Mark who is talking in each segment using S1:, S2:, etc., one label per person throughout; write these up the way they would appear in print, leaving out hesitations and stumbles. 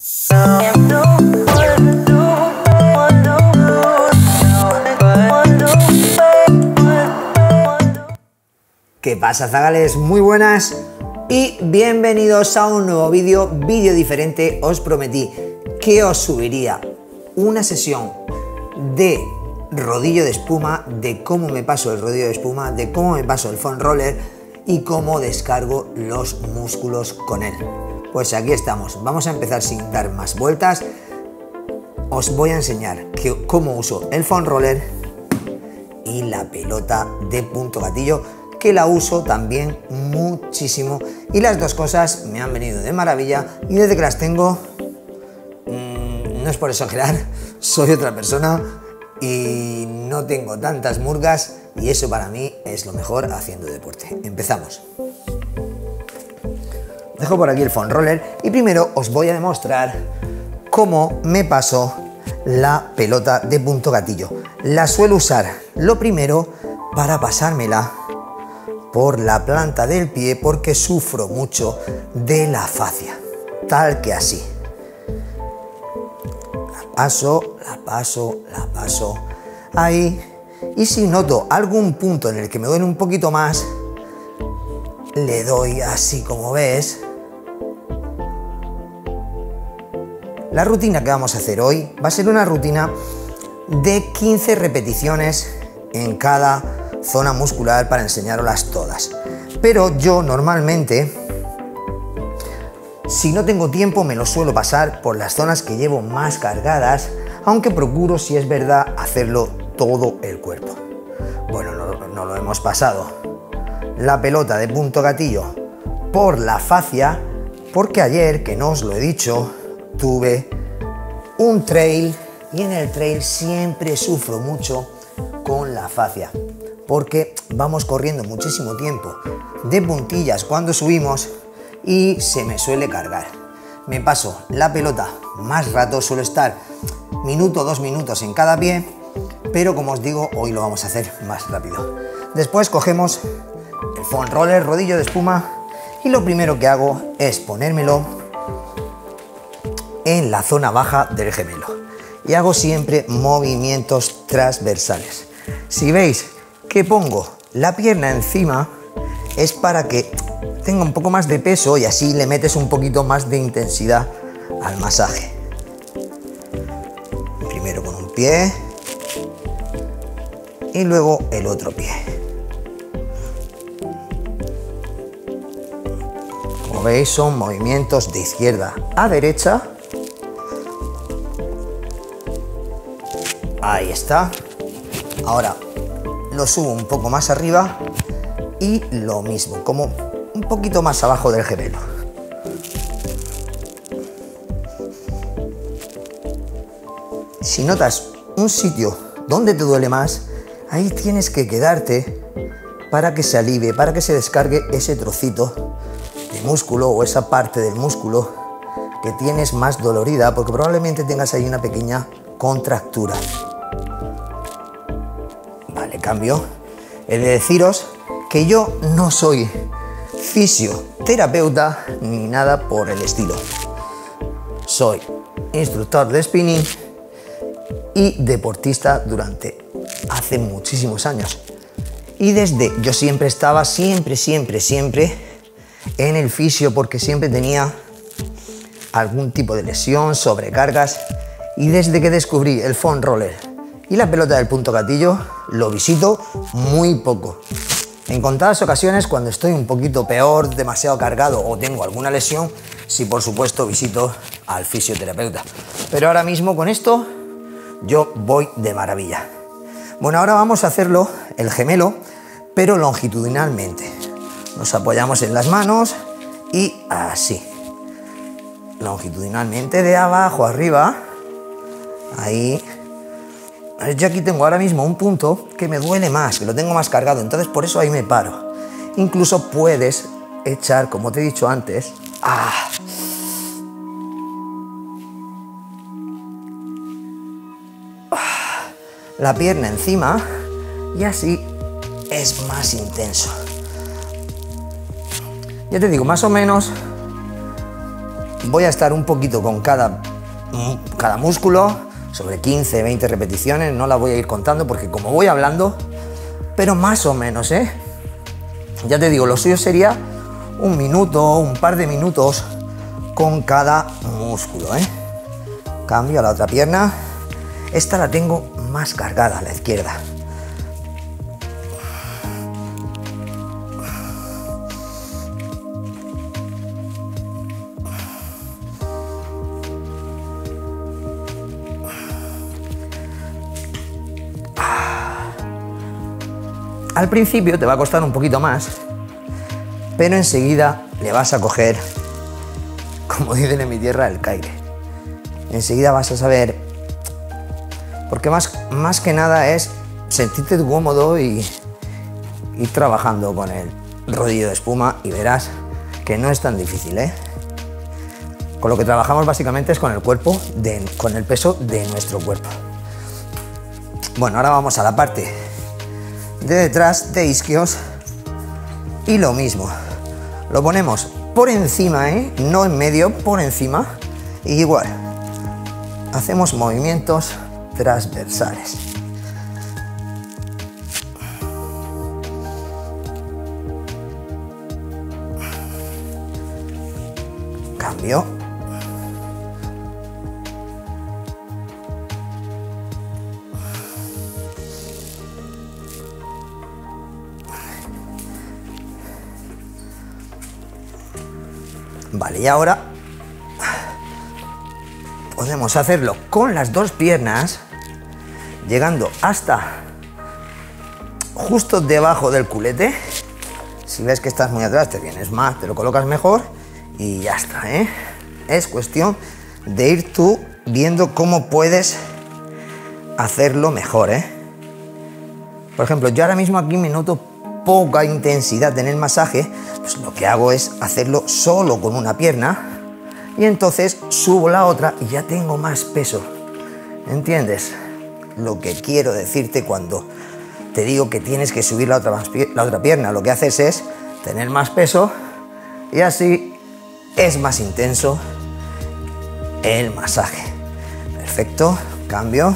S1: ¿Qué pasa, zagales? Muy buenas y bienvenidos a un nuevo vídeo diferente. Os prometí que os subiría una sesión de rodillo de espuma, de cómo me paso el rodillo de espuma, de cómo me paso el foam roller y cómo descargo los músculos con él. Pues aquí estamos, vamos a empezar sin dar más vueltas. Os voy a enseñar cómo uso el foam roller y la pelota de punto gatillo, que la uso también muchísimo, y las dos cosas me han venido de maravilla, y desde que las tengo, no es por exagerar, soy otra persona y no tengo tantas murgas, y eso para mí es lo mejor haciendo deporte. Empezamos. Dejo por aquí el foam roller y primero os voy a demostrar cómo me paso la pelota de punto gatillo. La suelo usar lo primero para pasármela por la planta del pie, porque sufro mucho de la fascia, tal que así. La paso, ahí, y si noto algún punto en el que me duele un poquito más, le doy así como ves. La rutina que vamos a hacer hoy va a ser una rutina de 15 repeticiones en cada zona muscular para enseñaroslas todas. Pero yo normalmente, si no tengo tiempo, me lo suelo pasar por las zonas que llevo más cargadas, aunque procuro, si es verdad, hacerlo todo el cuerpo. Bueno, no lo hemos pasado la pelota de punto gatillo por la fascia, porque ayer, que no os lo he dicho, tuve un trail, y en el trail siempre sufro mucho con la fascia, porque vamos corriendo muchísimo tiempo de puntillas cuando subimos y se me suele cargar. Me paso la pelota más rato, suelo estar minuto, 2 minutos en cada pie, pero como os digo, hoy lo vamos a hacer más rápido. Después cogemos el foam roller, rodillo de espuma, y lo primero que hago es ponérmelo en la zona baja del gemelo, y hago siempre movimientos transversales. Si veis que pongo la pierna encima, es para que tenga un poco más de peso y así le metes un poquito más de intensidad al masaje. Primero con un pie y luego el otro pie. Como veis, son movimientos de izquierda a derecha. Ahí está. Ahora lo subo un poco más arriba y lo mismo, como un poquito más abajo del gemelo. Si notas un sitio donde te duele más, ahí tienes que quedarte para que se alivie, para que se descargue ese trocito de músculo o esa parte del músculo que tienes más dolorida, porque probablemente tengas ahí una pequeña contractura. Vale, cambio. He de deciros que yo no soy fisioterapeuta ni nada por el estilo. Soy instructor de spinning y deportista hace muchísimos años. Y yo siempre estaba, siempre en el fisio, porque siempre tenía algún tipo de lesión, sobrecargas, y desde que descubrí el foam roller y la pelota del punto gatillo, lo visito muy poco. En contadas ocasiones, cuando estoy un poquito peor, demasiado cargado o tengo alguna lesión, sí, por supuesto, visito al fisioterapeuta. Pero ahora mismo con esto yo voy de maravilla. Bueno, ahora vamos a hacerlo, el gemelo, pero longitudinalmente. Nos apoyamos en las manos y así. Longitudinalmente, de abajo a arriba. Ahí. Yo aquí tengo ahora mismo un punto que me duele más, que lo tengo más cargado, entonces por eso ahí me paro. Incluso puedes echar, como te he dicho antes, la pierna encima, y así es más intenso. Ya te digo, más o menos voy a estar un poquito con cada músculo, sobre 15, 20 repeticiones, no las voy a ir contando porque como voy hablando, pero más o menos, ¿eh? Ya te digo, lo suyo sería un minuto, un par de minutos con cada músculo, ¿eh? Cambio a la otra pierna. Esta la tengo más cargada, a la izquierda. Al principio te va a costar un poquito más, pero enseguida le vas a coger, como dicen en mi tierra, el caire. Enseguida vas a saber, porque más que nada es sentirte cómodo y ir trabajando con el rodillo de espuma y verás que no es tan difícil, ¿eh? Con lo que trabajamos básicamente es con el cuerpo, con el peso de nuestro cuerpo. Bueno, ahora vamos a la parte de detrás de isquios y lo mismo, lo ponemos por encima, no en medio, por encima, y igual hacemos movimientos transversales. Cambio. Vale, y ahora podemos hacerlo con las dos piernas, llegando hasta justo debajo del culete. Si ves que estás muy atrás, te vienes más, te lo colocas mejor y ya está, ¿eh? Es cuestión de ir tú viendo cómo puedes hacerlo mejor, ¿eh? Por ejemplo, yo ahora mismo aquí me noto poca intensidad en el masaje, pues lo que hago es hacerlo solo con una pierna y entonces subo la otra y ya tengo más peso. ¿Entiendes lo que quiero decirte cuando te digo que tienes que subir la otra pierna? Lo que haces es tener más peso y así es más intenso el masaje. Perfecto, cambio.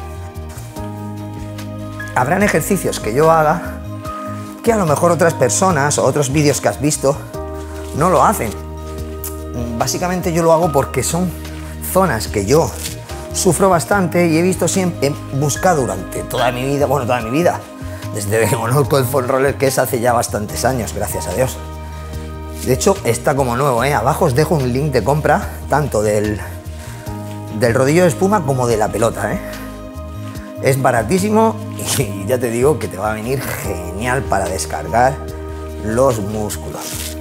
S1: Habrán ejercicios que yo haga que a lo mejor otras personas o otros vídeos que has visto no lo hacen. Básicamente yo lo hago porque son zonas que yo sufro bastante y he visto siempre, he buscado durante toda mi vida, desde que conozco el foam roller, que es hace ya bastantes años, gracias a Dios. De hecho, está como nuevo, ¿eh? Abajo os dejo un link de compra, tanto del rodillo de espuma como de la pelota, ¿eh? Es baratísimo y ya te digo que te va a venir genial para descargar los músculos.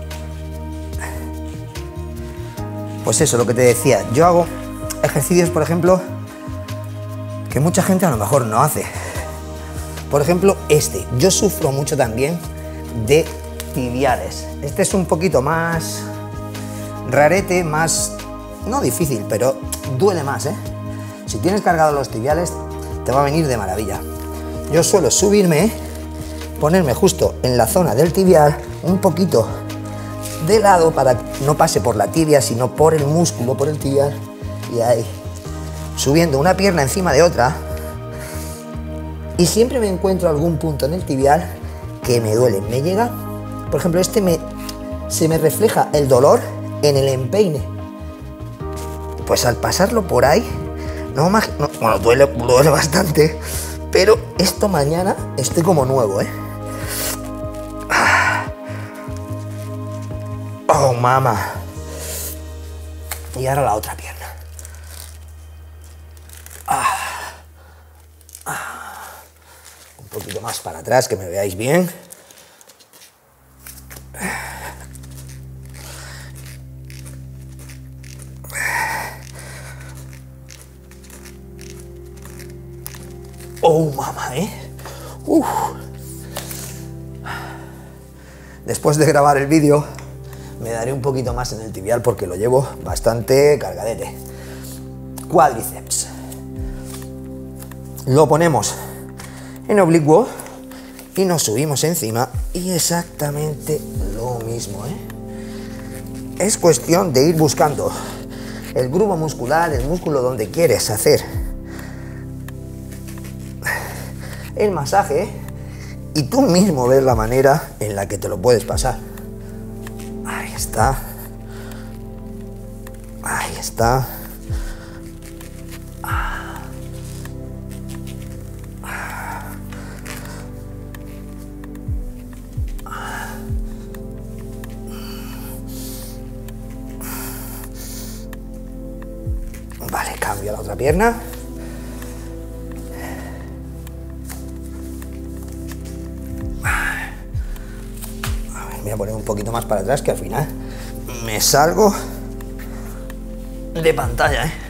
S1: Pues eso, lo que te decía, yo hago ejercicios, por ejemplo, que mucha gente a lo mejor no hace. Por ejemplo, yo sufro mucho también de tibiales. Este es un poquito más rarete, más, no difícil, pero duele más, ¿eh? Si tienes cargados los tibiales, te va a venir de maravilla. Yo suelo subirme, ponerme justo en la zona del tibial, un poquito de lado para que no pase por la tibia, sino por el músculo, por el tibial, y ahí, subiendo una pierna encima de otra, y siempre me encuentro algún punto en el tibial que me duele, me llega, por ejemplo, se me refleja el dolor en el empeine, pues al pasarlo por ahí, bueno, duele bastante, pero esto mañana estoy como nuevo, ¿eh? Oh, mamá. Y ahora la otra pierna. Un poquito más para atrás, que me veáis bien. Oh, mamá, ¿eh? Uf. Después de grabar el vídeo, me daré un poquito más en el tibial porque lo llevo bastante cargadete. Cuádriceps. Lo ponemos en oblicuo y nos subimos encima y exactamente lo mismo, ¿eh? es cuestión de ir buscando el grupo muscular, el músculo donde quieres hacer el masaje y tú mismo ves la manera en la que te lo puedes pasar. Ahí está. Ahí está. Vale, cambio a la otra pierna. A ver, voy a poner un poquito más para atrás que al final me salgo de pantalla, ¿eh?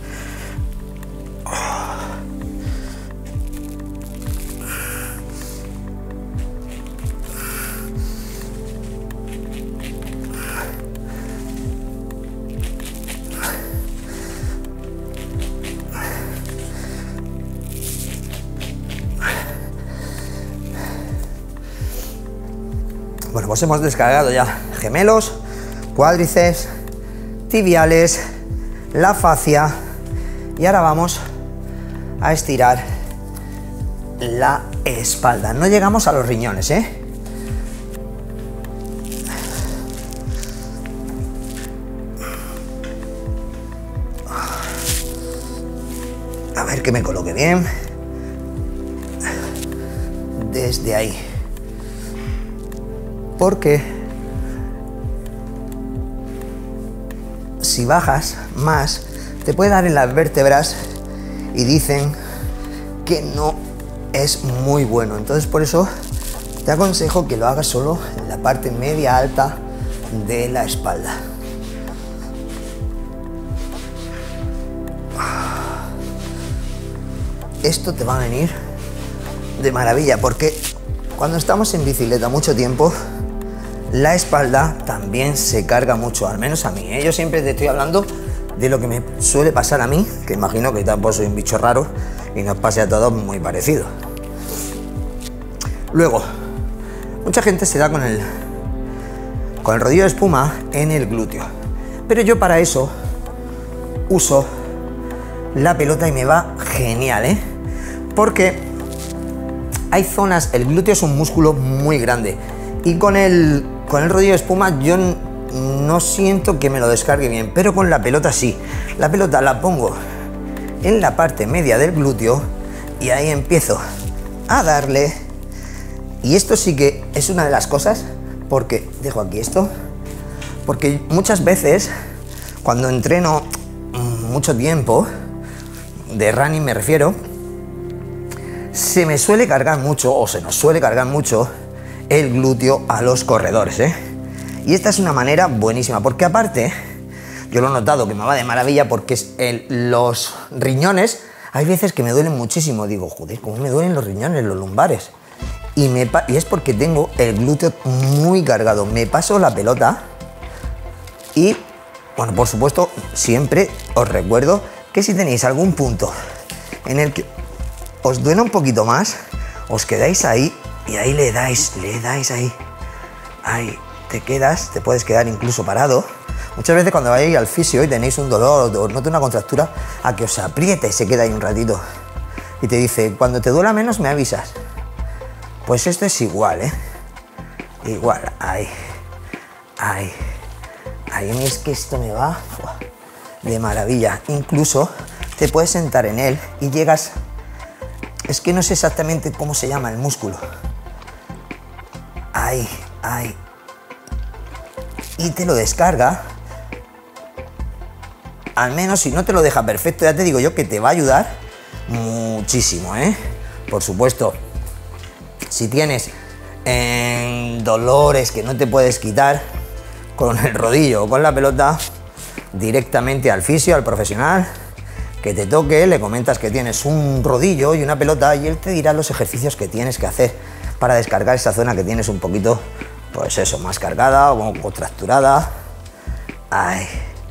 S1: Bueno, pues hemos descargado ya gemelos, cuádriceps, tibiales, la fascia y ahora vamos a estirar la espalda. No llegamos a los riñones, ¿eh? A ver que me coloque bien. Desde ahí. Porque si bajas más, te puede dar en las vértebras y dicen que no es muy bueno. Entonces por eso te aconsejo que lo hagas solo en la parte media alta de la espalda. Esto te va a venir de maravilla porque cuando estamos en bicicleta mucho tiempo, la espalda también se carga mucho, al menos a mí, ¿eh? Yo siempre te estoy hablando de lo que me suele pasar a mí, que imagino que tampoco soy un bicho raro y nos pase a todos muy parecido. Luego, mucha gente se da con el rodillo de espuma en el glúteo, pero yo para eso uso la pelota y me va genial, ¿eh? Porque hay zonas, el glúteo es un músculo muy grande y con el rodillo de espuma yo no siento que me lo descargue bien, pero con la pelota sí. La pelota la pongo en la parte media del glúteo y ahí empiezo a darle. Y esto sí que es una de las cosas, porque dejo aquí esto, porque muchas veces cuando entreno mucho tiempo, de running me refiero, se me suele cargar mucho, o se nos suele cargar mucho, el glúteo a los corredores, ¿eh? Y esta es una manera buenísima, porque aparte, yo lo he notado que me va de maravilla, porque los riñones, hay veces que me duelen muchísimo, digo, joder, ¿cómo me duelen los riñones, los lumbares? Y es porque tengo el glúteo muy cargado, me paso la pelota y, bueno, por supuesto, siempre os recuerdo que si tenéis algún punto en el que os duele un poquito más, os quedáis ahí y ahí le dais ahí te puedes quedar incluso parado. Muchas veces cuando vais al fisio y tenéis un dolor o notáis una contractura, a que os aprieta y se queda ahí un ratito y te dice, cuando te duela menos me avisas. Pues esto es igual, ¿eh? Igual, ahí, a mí es que esto me va de maravilla. Incluso te puedes sentar en él y llegas, es que no sé exactamente cómo se llama el músculo. Ahí. Y te lo descarga. Al menos si no te lo deja perfecto, ya te digo yo que te va a ayudar muchísimo, ¿eh? Por supuesto, si tienes dolores que no te puedes quitar con el rodillo o con la pelota, directamente al fisio, al profesional, que te toque, le comentas que tienes un rodillo y una pelota y él te dirá los ejercicios que tienes que hacer para descargar esa zona que tienes un poquito, pues eso, más cargada o contracturada. Ay.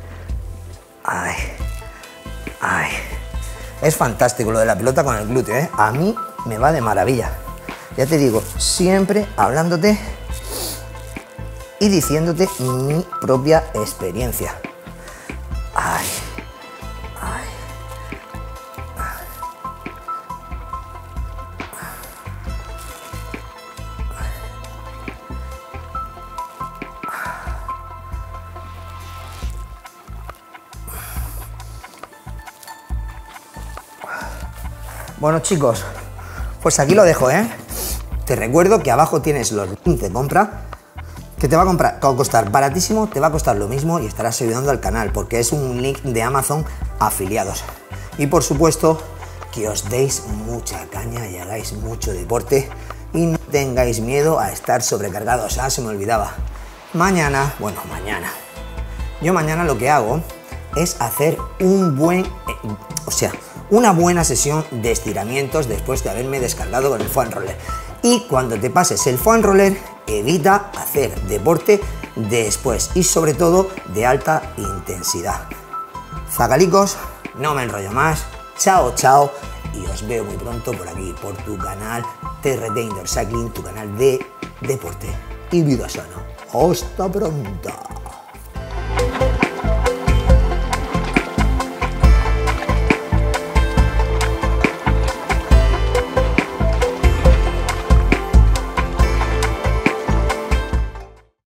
S1: Es fantástico lo de la pelota con el glúteo, ¿eh? A mí me va de maravilla. Ya te digo, siempre hablándote y diciéndote mi propia experiencia. Ay, ay. Bueno, chicos, pues aquí lo dejo, ¿eh? Te recuerdo que abajo tienes los links de compra, que te va a costar baratísimo, te va a costar lo mismo y estarás ayudando al canal, porque es un link de Amazon afiliados. Y por supuesto, que os deis mucha caña y hagáis mucho deporte y no tengáis miedo a estar sobrecargados. Ah, se me olvidaba. Mañana lo que hago es hacer una buena sesión de estiramientos después de haberme descargado con el foam roller. Y cuando te pases el foam roller, evita hacer deporte después y sobre todo de alta intensidad. Zagalicos, no me enrollo más. Chao, chao. Y os veo muy pronto por aquí, por tu canal TRT Indoor Cycling, tu canal de deporte y vida sana. ¡Hasta pronto!